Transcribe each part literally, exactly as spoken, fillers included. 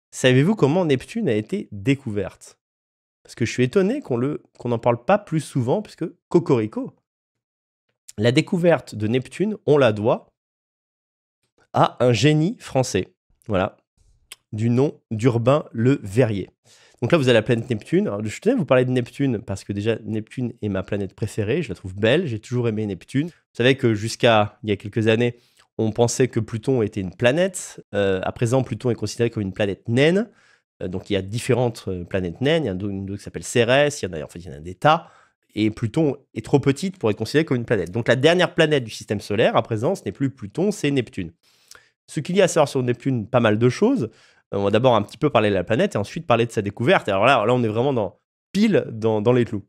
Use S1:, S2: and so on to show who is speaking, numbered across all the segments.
S1: Savez-vous comment Neptune a été découverte? Parce que je suis étonné qu'on le qu'on n'en parle pas plus souvent, puisque cocorico, la découverte de Neptune, on la doit à un génie français, voilà, du nom d'Urbain Le Verrier. Donc là, vous avez la planète Neptune. Alors, je tenais à vous parler de Neptune parce que déjà, Neptune est ma planète préférée. Je la trouve belle. J'ai toujours aimé Neptune. Vous savez que jusqu'à il y a quelques années, on pensait que Pluton était une planète. Euh, à présent, Pluton est considéré comme une planète naine. Euh, donc il y a différentes euh, planètes naines. Il y en a une autre qui s'appelle Cérès. Il y en a, en fait, il y en a des tas. Et Pluton est trop petite pour être considérée comme une planète. Donc la dernière planète du système solaire, à présent, ce n'est plus Pluton, c'est Neptune. Ce qu'il y a à savoir sur Neptune, pas mal de choses. On va d'abord un petit peu parler de la planète et ensuite parler de sa découverte. Alors là, là on est vraiment dans, pile dans, dans les clous.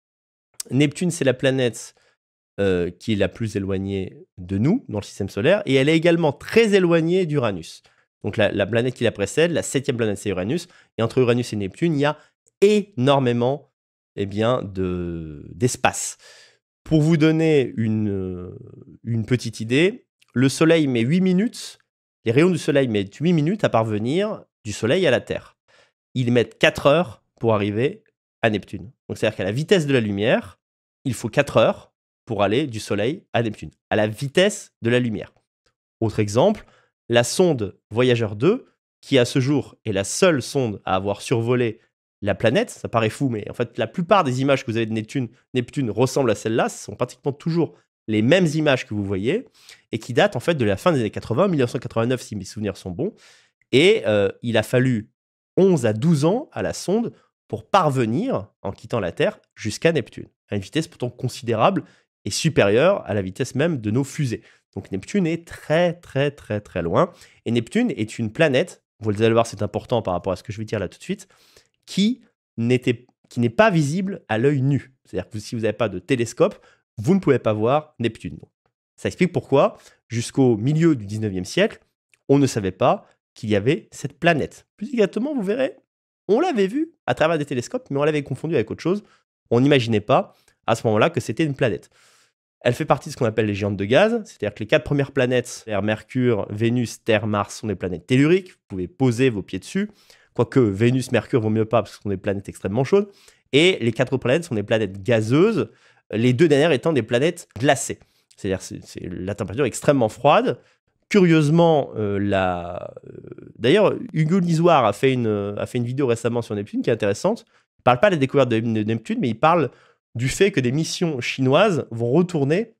S1: Neptune, c'est la planète euh, qui est la plus éloignée de nous dans le système solaire et elle est également très éloignée d'Uranus. Donc la, la planète qui la précède, la septième planète, c'est Uranus. Et entre Uranus et Neptune, il y a énormément eh bien, de, d'espace. Pour vous donner une, une petite idée, le Soleil met huit minutes. Les rayons du Soleil mettent huit minutes à parvenir du Soleil à la Terre. Ils mettent quatre heures pour arriver à Neptune. Donc, c'est-à-dire qu'à la vitesse de la lumière, il faut quatre heures pour aller du Soleil à Neptune, à la vitesse de la lumière. Autre exemple, la sonde Voyageur deux, qui à ce jour est la seule sonde à avoir survolé la planète, ça paraît fou, mais en fait, la plupart des images que vous avez de Neptune, Neptune ressemblent à celle-là, ce sont pratiquement toujours les mêmes images que vous voyez, et qui datent en fait de la fin des années quatre-vingts, mille neuf cent quatre-vingt-neuf si mes souvenirs sont bons. Et euh, il a fallu onze à douze ans à la sonde pour parvenir, en quittant la Terre, jusqu'à Neptune, à une vitesse pourtant considérable et supérieure à la vitesse même de nos fusées. Donc Neptune est très très très très loin. Et Neptune est une planète, vous allez le voir, c'est important par rapport à ce que je vais dire là tout de suite, qui n'était, qui n'est pas visible à l'œil nu. C'est-à-dire que si vous n'avez pas de télescope, vous ne pouvez pas voir Neptune. Ça explique pourquoi, jusqu'au milieu du dix-neuvième siècle, on ne savait pas qu'il y avait cette planète. Plus exactement, vous verrez, on l'avait vue à travers des télescopes, mais on l'avait confondue avec autre chose. On n'imaginait pas, à ce moment-là, que c'était une planète. Elle fait partie de ce qu'on appelle les géantes de gaz, c'est-à-dire que les quatre premières planètes, Terre, Mercure, Vénus, Terre, Mars, sont des planètes telluriques. Vous pouvez poser vos pieds dessus. Quoique Vénus, Mercure vaut mieux pas parce que ce sont des planètes extrêmement chaudes. Et les quatre autres planètes sont des planètes gazeuses, les deux dernières étant des planètes glacées. C'est-à-dire c'est, c'est la température extrêmement froide. Curieusement, euh, la... d'ailleurs, Hugo Lisoire a fait, une, a fait une vidéo récemment sur Neptune qui est intéressante. Il ne parle pas de la découverte de, de Neptune, mais il parle du fait que des missions chinoises vont retourner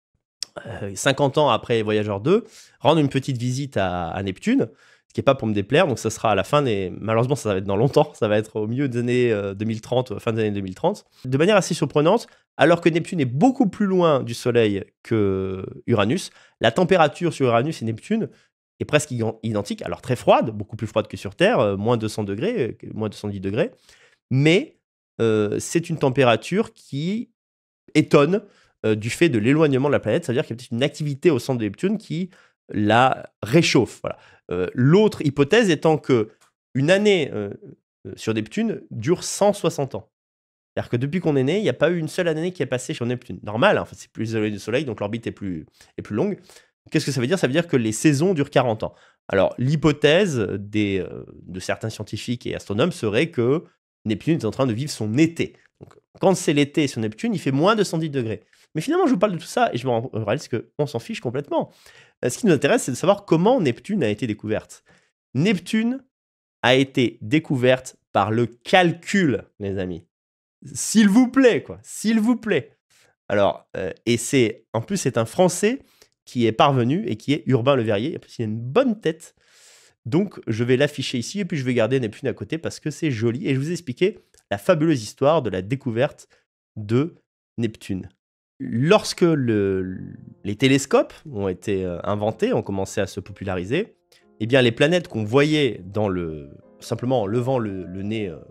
S1: euh, cinquante ans après Voyageur deux, rendre une petite visite à, à Neptune, ce qui n'est pas pour me déplaire, donc ça sera à la fin des... Malheureusement, ça va être dans longtemps, ça va être au milieu des années euh, deux mille trente, fin des années deux mille trente. De manière assez surprenante, alors que Neptune est beaucoup plus loin du Soleil que Uranus, la température sur Uranus et Neptune est presque identique, alors très froide, beaucoup plus froide que sur Terre, euh, moins deux cents degrés, euh, moins deux cent dix degrés, mais euh, c'est une température qui étonne euh, du fait de l'éloignement de la planète, c'est-à-dire qu'il y a peut-être une activité au centre de Neptune qui la réchauffe. Voilà. Euh, l'autre hypothèse étant que une année euh, sur Neptune dure cent soixante ans. C'est-à-dire que depuis qu'on est né, il n'y a pas eu une seule année qui est passée sur Neptune. Normal, hein, en fait, c'est plus éloigné du Soleil, donc l'orbite est plus, est plus longue. Qu'est-ce que ça veut dire? Ça veut dire que les saisons durent quarante ans. Alors, l'hypothèse des, euh, de certains scientifiques et astronomes serait que Neptune est en train de vivre son été. Donc, quand c'est l'été sur Neptune, il fait moins de cent dix degrés. Mais finalement, je vous parle de tout ça et je me réalise qu'on s'en fiche complètement. Ce qui nous intéresse, c'est de savoir comment Neptune a été découverte. Neptune a été découverte par le calcul, les amis. S'il vous plaît, quoi. S'il vous plaît. Alors, euh, et c'est, en plus, c'est un Français qui est parvenu et qui est Urbain Le Verrier. Il a une bonne tête. Donc, je vais l'afficher ici et puis je vais garder Neptune à côté parce que c'est joli. Et je vous ai expliqué la fabuleuse histoire de la découverte de Neptune. Lorsque le, les télescopes ont été inventés, ont commencé à se populariser, eh bien, les planètes qu'on voyait dans le, simplement en levant le, le nez euh,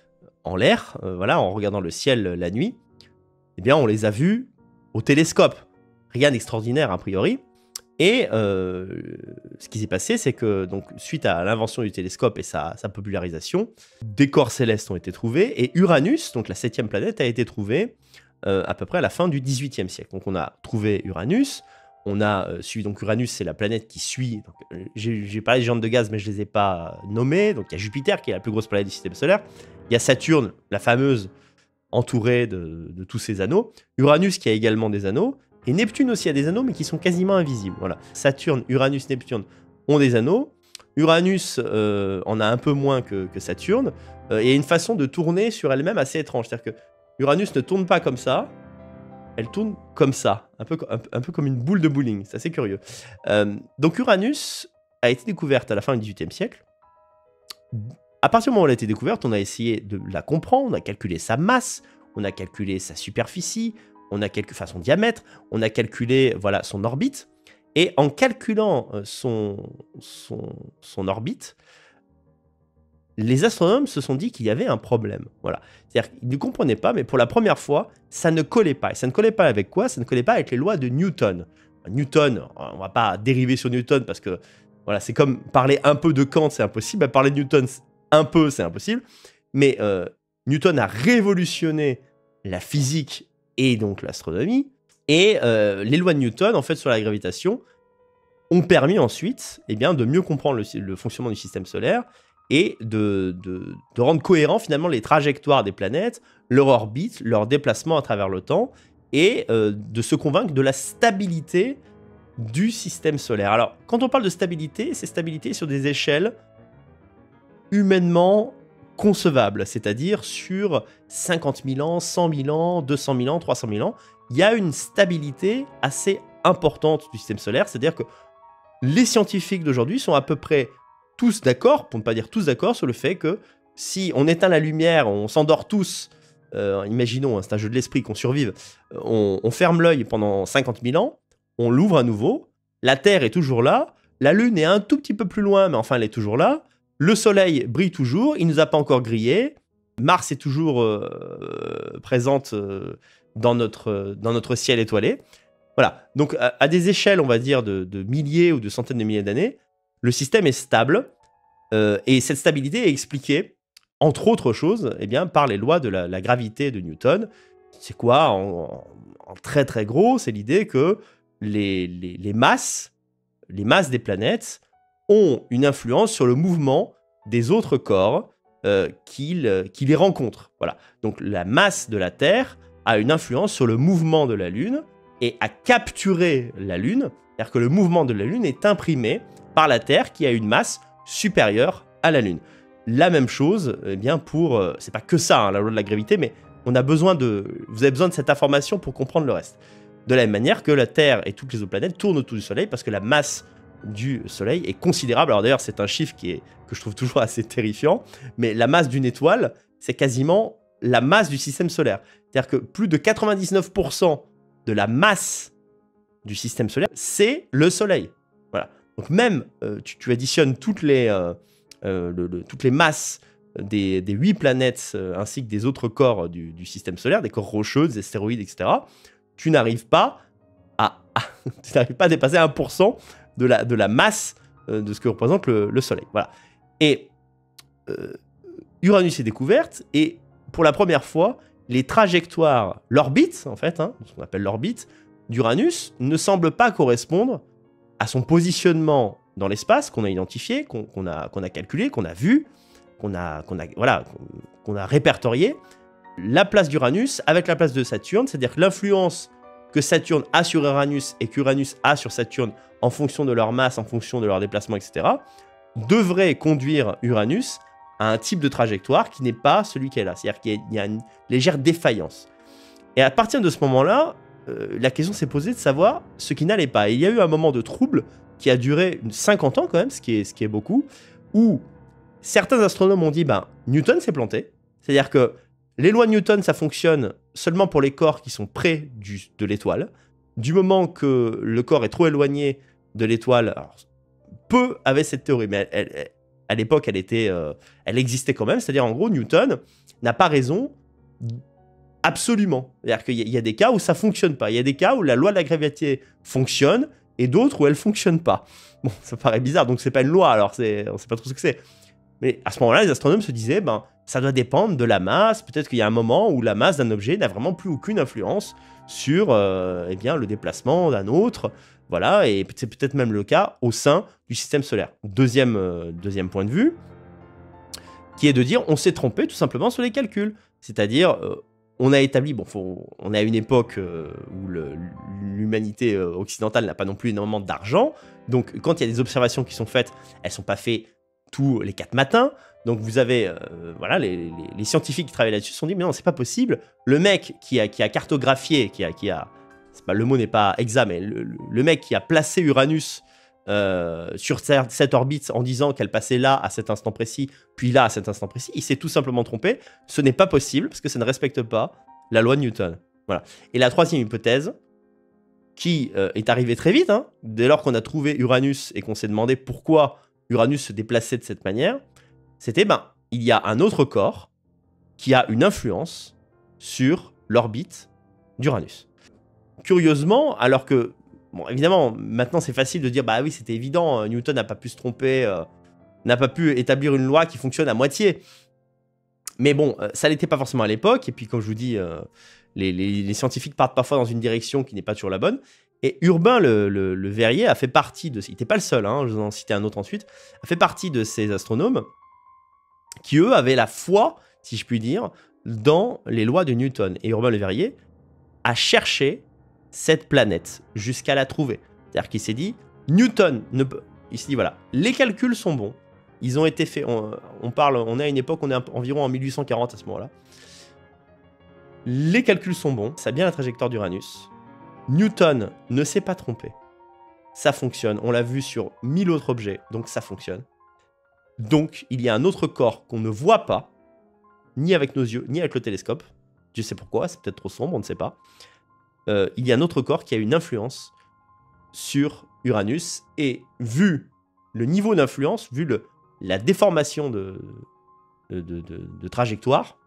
S1: en l'air, euh, voilà, en regardant le ciel la nuit, eh bien, on les a vues au télescope. Rien d'extraordinaire a priori. Et euh, ce qui s'est passé, c'est que donc, suite à l'invention du télescope et sa, sa popularisation, des corps célestes ont été trouvés et Uranus, donc la septième planète, a été trouvée euh, à peu près à la fin du dix-huitième siècle. Donc on a trouvé Uranus, on a euh, suivi, donc Uranus, c'est la planète qui suit. euh, J'ai parlé des géantes de gaz, mais je ne les ai pas nommées. Donc il y a Jupiter, qui est la plus grosse planète du système solaire. Il y a Saturne, la fameuse, entourée de, de tous ces anneaux. Uranus, qui a également des anneaux. Et Neptune aussi a des anneaux, mais qui sont quasiment invisibles. Voilà. Saturne, Uranus, Neptune ont des anneaux. Uranus euh, en a un peu moins que, que Saturne. Euh, et il y a une façon de tourner sur elle-même assez étrange. C'est-à-dire que Uranus ne tourne pas comme ça. Elle tourne comme ça, un peu, un, un peu comme une boule de bowling. C'est assez curieux. Euh, donc Uranus a été découverte à la fin du dix-huitième siècle. À partir du moment où elle a été découverte, on a essayé de la comprendre, on a calculé sa masse, on a calculé sa superficie, on a calculé enfin, son diamètre, on a calculé voilà, son orbite. Et en calculant son, son, son orbite, les astronomes se sont dit qu'il y avait un problème. Voilà. C'est-à-dire qu'ils ne comprenaient pas, mais pour la première fois, ça ne collait pas. Et ça ne collait pas avec quoi? Ça ne collait pas avec les lois de Newton. Newton, on ne va pas dériver sur Newton parce que voilà, c'est comme parler un peu de Kant, c'est impossible. Bah, parler de Newton, un peu, c'est impossible. Mais euh, Newton a révolutionné la physique et donc l'astronomie. Et euh, les lois de Newton, en fait, sur la gravitation, ont permis ensuite eh bien, de mieux comprendre le, le fonctionnement du système solaire et de, de, de rendre cohérent finalement les trajectoires des planètes, leur orbite, leur déplacement à travers le temps, et euh, de se convaincre de la stabilité du système solaire. Alors, quand on parle de stabilité, c'est stabilité sur des échelles humainement concevables, c'est-à-dire sur cinquante mille ans, cent mille ans, deux cent mille ans, trois cent mille ans. Il y a une stabilité assez importante du système solaire, c'est-à-dire que les scientifiques d'aujourd'hui sont à peu près tous d'accord, pour ne pas dire tous d'accord, sur le fait que si on éteint la lumière, on s'endort tous, euh, imaginons, hein, c'est un jeu de l'esprit qu'on survive, on, on ferme l'œil pendant cinquante mille ans, on l'ouvre à nouveau, la Terre est toujours là, la Lune est un tout petit peu plus loin, mais enfin elle est toujours là, le Soleil brille toujours, il ne nous a pas encore grillé, Mars est toujours euh, présente euh, dans, notre, dans notre ciel étoilé. Voilà, donc à, à des échelles, on va dire, de, de milliers ou de centaines de milliers d'années, le système est stable, euh, et cette stabilité est expliquée, entre autres choses, eh bien, par les lois de la, la gravité de Newton. C'est quoi, en, en très très gros, c'est l'idée que les, les, les masses, les masses des planètes ont une influence sur le mouvement des autres corps euh, qui, qui les rencontrent. Voilà. Donc la masse de la Terre a une influence sur le mouvement de la Lune, et à capturer la Lune, c'est-à-dire que le mouvement de la Lune est imprimé par la Terre qui a une masse supérieure à la Lune. La même chose, eh bien pour, euh, c'est pas que ça, hein, la loi de la gravité, mais on a besoin de, vous avez besoin de cette information pour comprendre le reste. De la même manière que la Terre et toutes les autres planètes tournent autour du Soleil parce que la masse du Soleil est considérable. Alors d'ailleurs, c'est un chiffre qui est, que je trouve toujours assez terrifiant, mais la masse d'une étoile, c'est quasiment la masse du système solaire. C'est-à-dire que plus de quatre-vingt-dix-neuf pour cent de la masse du système solaire, c'est le Soleil. Voilà. Donc même, euh, tu, tu additionnes toutes les, euh, euh, le, le, toutes les masses des, des huit planètes euh, ainsi que des autres corps du, du système solaire, des corps rocheux, des astéroïdes, et cetera, tu n'arrives pas à, à, tu n'arrives pas à dépasser un pour cent de la, de la masse euh, de ce que représente le, le Soleil. Voilà. Et euh, Uranus est découverte, et pour la première fois, les trajectoires, l'orbite, en fait, hein, ce qu'on appelle l'orbite d'Uranus, ne semble pas correspondre à son positionnement dans l'espace qu'on a identifié, qu'on qu'on a, qu'on a calculé, qu'on a vu, qu'on a, qu'on a, voilà, qu'on a répertorié. La place d'Uranus avec la place de Saturne, c'est-à-dire que l'influence que Saturne a sur Uranus et qu'Uranus a sur Saturne en fonction de leur masse, en fonction de leur déplacement, et cetera, devrait conduire Uranus à un type de trajectoire qui n'est pas celui qu'elle a. C'est-à-dire qu'il y a une légère défaillance. Et à partir de ce moment-là, euh, la question s'est posée de savoir ce qui n'allait pas. Et il y a eu un moment de trouble qui a duré cinquante ans quand même, ce qui est, ce qui est beaucoup, où certains astronomes ont dit ben, Newton s'est planté. C'est-à-dire que les lois de Newton, ça fonctionne seulement pour les corps qui sont près du, de l'étoile. Du moment que le corps est trop éloigné de l'étoile, alors, peu avaient cette théorie, mais elle, elle, à l'époque, elle, était, euh, elle existait quand même. C'est-à-dire, en gros, Newton n'a pas raison absolument. C'est-à-dire qu'il y, y a des cas où ça ne fonctionne pas. Il y a des cas où la loi de la gravité fonctionne et d'autres où elle ne fonctionne pas. Bon, ça paraît bizarre, donc c'est pas une loi, alors on ne sait pas trop ce que c'est. Mais à ce moment-là, les astronomes se disaient, ben, ça doit dépendre de la masse. Peut-être qu'il y a un moment où la masse d'un objet n'a vraiment plus aucune influence sur euh, eh bien, le déplacement d'un autre. Voilà, et c'est peut-être même le cas au sein du système solaire. Deuxième, euh, deuxième point de vue, qui est de dire on s'est trompé tout simplement sur les calculs. C'est-à-dire, euh, on a établi, bon, faut, on est à une époque euh, où l'humanité euh, occidentale n'a pas non plus énormément d'argent, donc quand il y a des observations qui sont faites, elles ne sont pas faites tous les quatre matins, donc vous avez, euh, voilà, les, les, les scientifiques qui travaillent là-dessus se sont dit, mais non, c'est pas possible, le mec qui a, qui a cartographié, qui a... Qui a pas, le mot n'est pas exact, mais le, le mec qui a placé Uranus euh, sur cette orbite en disant qu'elle passait là à cet instant précis, puis là à cet instant précis, il s'est tout simplement trompé. Ce n'est pas possible parce que ça ne respecte pas la loi de Newton. Voilà. Et la troisième hypothèse, qui euh, est arrivée très vite, hein, dès lors qu'on a trouvé Uranus et qu'on s'est demandé pourquoi Uranus se déplaçait de cette manière, c'était, ben, il y a un autre corps qui a une influence sur l'orbite d'Uranus. Curieusement, alors que, bon, évidemment, maintenant c'est facile de dire, bah oui, c'était évident, Newton n'a pas pu se tromper, euh, n'a pas pu établir une loi qui fonctionne à moitié. Mais bon, euh, ça n'était pas forcément à l'époque, et puis comme je vous dis, euh, les, les, les scientifiques partent parfois dans une direction qui n'est pas toujours la bonne. Et Urbain le, le, le Verrier a fait partie de, il n'était pas le seul, hein, je vous en citais un autre ensuite, a fait partie de ces astronomes qui, eux, avaient la foi, si je puis dire, dans les lois de Newton. Et Urbain le Verrier a cherché cette planète jusqu'à la trouver. C'est-à-dire qu'il s'est dit, Newton ne peut... Il s'est dit, voilà, les calculs sont bons. Ils ont été faits... On, on parle... On est à une époque, on est environ en mille huit cent quarante à ce moment-là. Les calculs sont bons. Ça a bien la trajectoire d'Uranus. Newton ne s'est pas trompé. Ça fonctionne. On l'a vu sur mille autres objets. Donc ça fonctionne. Donc, il y a un autre corps qu'on ne voit pas, ni avec nos yeux, ni avec le télescope. Dieu sait pourquoi. C'est peut-être trop sombre, on ne sait pas. Euh, il y a un autre corps qui a une influence sur Uranus, et vu le niveau d'influence, vu le, la déformation de, de, de, de, de trajectoire,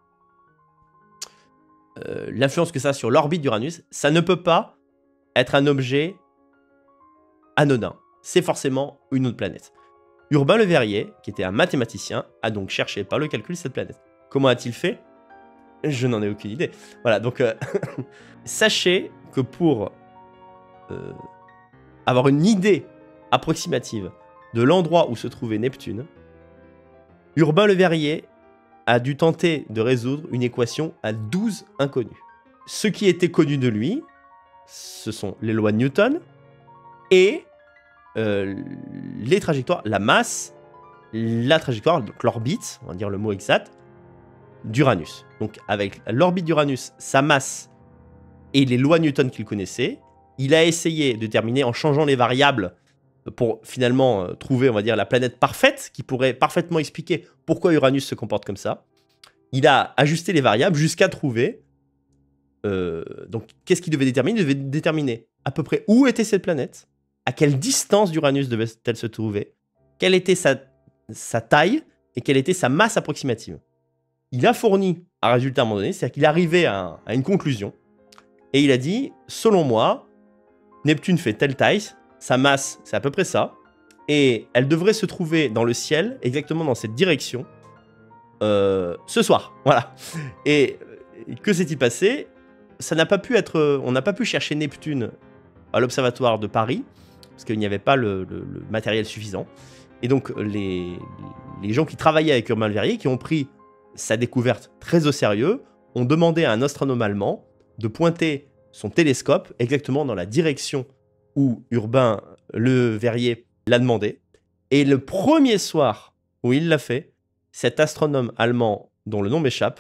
S1: euh, l'influence que ça a sur l'orbite d'Uranus, ça ne peut pas être un objet anodin. C'est forcément une autre planète. Urbain le Verrier, qui était un mathématicien, a donc cherché par le calcul cette planète. Comment a-t-il fait ? Je n'en ai aucune idée. Voilà, donc euh, sachez que pour euh, avoir une idée approximative de l'endroit où se trouvait Neptune, Urbain le Verrier a dû tenter de résoudre une équation à douze inconnus. Ce qui était connu de lui, ce sont les lois de Newton et euh, les trajectoires, la masse, la trajectoire, donc l'orbite, on va dire le mot exact, d'Uranus. Donc avec l'orbite d'Uranus, sa masse et les lois Newton qu'il connaissait, il a essayé de déterminer en changeant les variables pour finalement euh, trouver, on va dire, la planète parfaite qui pourrait parfaitement expliquer pourquoi Uranus se comporte comme ça. Il a ajusté les variables jusqu'à trouver... Euh, donc qu'est-ce qu'il devait déterminer? Il devait déterminer à peu près où était cette planète, à quelle distance d'Uranus devait-elle se trouver, quelle était sa, sa taille et quelle était sa masse approximative. Il a fourni un résultat à un moment donné, c'est-à-dire qu'il est arrivé à, à une conclusion, et il a dit, selon moi, Neptune fait telle taille, sa masse, c'est à peu près ça, et elle devrait se trouver dans le ciel, exactement dans cette direction, euh, ce soir. Voilà. Et que s'est-il passé? Ça n'a pas pu être, on n'a pas pu chercher Neptune à l'observatoire de Paris, parce qu'il n'y avait pas le, le, le matériel suffisant. Et donc, les, les gens qui travaillaient avec Urbain le Verrier, qui ont pris sa découverte très au sérieux, ont demandé à un astronome allemand de pointer son télescope exactement dans la direction où Urbain le Verrier l'a demandé. Et le premier soir où il l'a fait, cet astronome allemand, dont le nom m'échappe,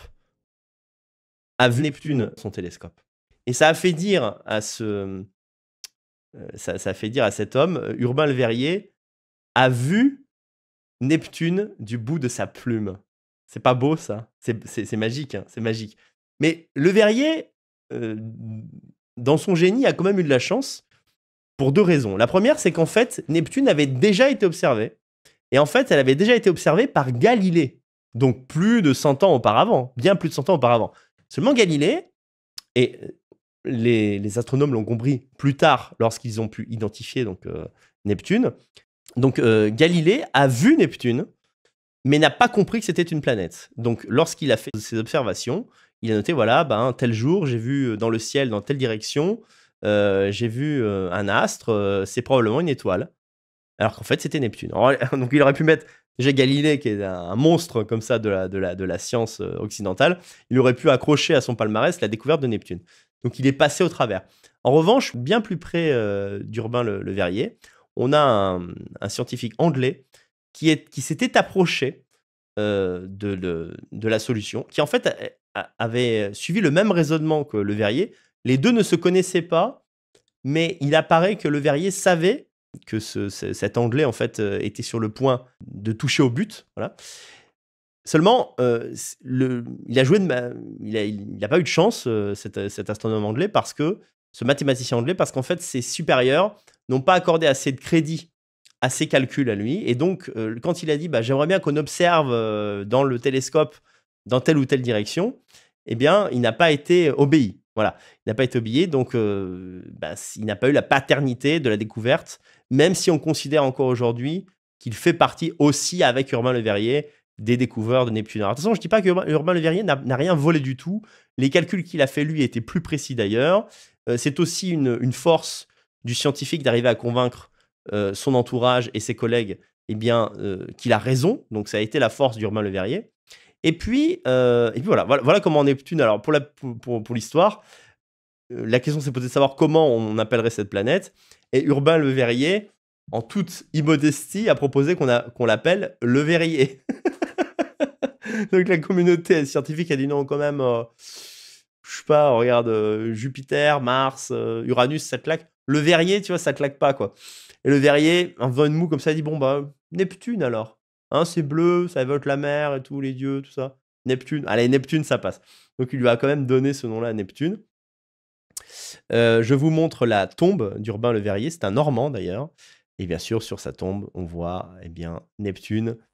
S1: a vu Neptune son télescope. Et ça a fait dire à ce, ça, ça a fait dire à cet homme, Urbain le Verrier a vu Neptune du bout de sa plume. C'est pas beau, ça? C'est magique, hein, c'est magique. Mais le Verrier, euh, dans son génie, a quand même eu de la chance pour deux raisons. La première, c'est qu'en fait, Neptune avait déjà été observée. Et en fait, elle avait déjà été observée par Galilée. Donc plus de cent ans auparavant, bien plus de cent ans auparavant. Seulement Galilée, et les, les astronomes l'ont compris plus tard lorsqu'ils ont pu identifier donc, euh, Neptune. Donc euh, Galilée a vu Neptune, mais n'a pas compris que c'était une planète. Donc lorsqu'il a fait ses observations, il a noté, voilà, ben, tel jour, j'ai vu dans le ciel, dans telle direction, heu, j'ai vu, heu, un astre, heu, c'est probablement une étoile». Alors qu'en fait, c'était Neptune. Alors, donc il aurait pu mettre déjà Galilée, qui est un un monstre comme ça de la de la de la science, heu, occidentale. Il aurait pu accrocher à son palmarès la découverte de Neptune. Donc il est passé au travers. En revanche, bien plus près, heu, d'Urbain Le Le Verrier, on a un un scientifique anglais qui est qui s'était approché, heu, de le de la solution, qui en fait a a avait suivi le même raisonnement que Le Verrier. Les deux ne se connaissaient pas, mais il apparaît que Le Verrier savait que ce ce cet Anglais, en fait, heu, était sur le point de toucher au but, voilà. Seulement, heu, c le il a joué de ma il a il a pas eu de chance, heu, cet cet astronome anglais parce que ce mathématicien anglais, parce qu'en fait, ses supérieurs n'ont pas accordé assez de crédit à ses calculs à lui et donc heu, quand il a dit: «Bah, j'aimerais bien qu'on observe, heu, dans le télescope dans telle ou telle direction», eh bien, il n'a pas été obéi. Voilà, il n'a pas été obéi donc heu, bah, s il n'a pas eu la paternité de la découverte, même si on considère encore aujourd'hui qu'il fait partie aussi, avec Urbain Le Verrier, des découvreurs de Neptune. Alors attention, je dis pas qu'Urbain Urbain Le Verrier n'a n'a rien volé du tout. Les calculs qu'il a fait lui étaient plus précis d'ailleurs. Heu, c'est aussi une une force du scientifique d'arriver à convaincre, heu, son entourage et ses collègues, eh bien, heu, qu'il a raison. Donc ça a été la force d'Urbain Le Verrier. Et puis, heu, et puis voilà, voilà voilà comment Neptune alors pour la pour pour pour l'histoire, heu, la question s'est posée de savoir comment on appellerait cette planète et Urbain Le Verrier, en toute immodestie, a proposé qu'on a qu'on l'appelle Le Verrier. Donc la communauté scientifique a dit: «Non quand même, heu, je sais pas, regarde, heu, Jupiter, Mars, heu, Uranus, ça claque. Le Verrier, tu vois, ça claque pas, quoi». Et Le Verrier, en faisant une moue comme ça, il dit: «Bon, bah, Neptune alors, hein, c'est bleu, ça évoque la mer et tout, les dieux, tout ça. Neptune, allez Neptune, ça passe». Donc il lui a quand même donné ce nom-là, Neptune. Heu, je vous montre la tombe d'Urbain Le Verrier, c'est un Normand d'ailleurs et bien sûr sur sa tombe, on voit, eh bien, Neptune